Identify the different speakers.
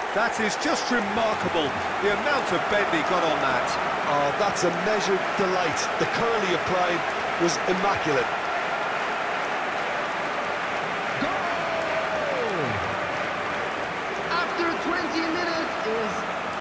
Speaker 1: That is just remarkable, the amount of bend he got on that.
Speaker 2: Oh, that's a measured delight. The curl he applied was immaculate.